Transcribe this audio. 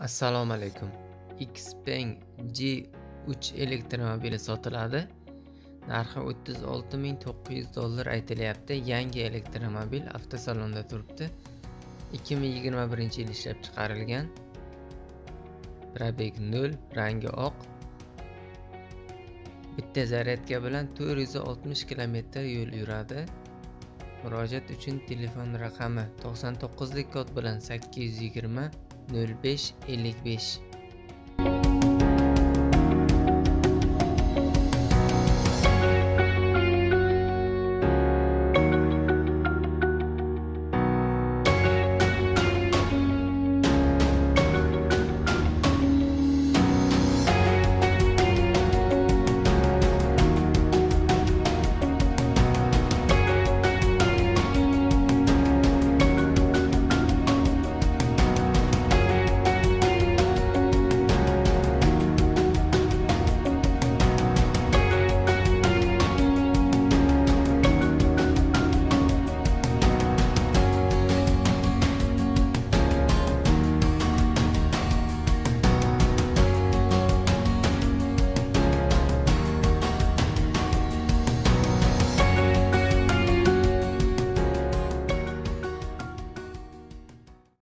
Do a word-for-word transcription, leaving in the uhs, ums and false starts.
Assalomu alaykum. Xpeng G uch elektromobili sotiladi. Narxi o'ttiz olti ming to'qqiz yuz dollar aytilyapti. Yangi elektromobil avtosalonda turibdi. ikki ming yigirma birinchi yil ishlab chiqarilgan. Probeg nol, rangi oq. Bitta zaryadka bilan to'rt yuz oltmish kilometr yo'l yuradi. Murojaat uchun telefon raqami to'qson to'qqizlik kod bilan sakkiz yuz yigirma nol besh ellik besh.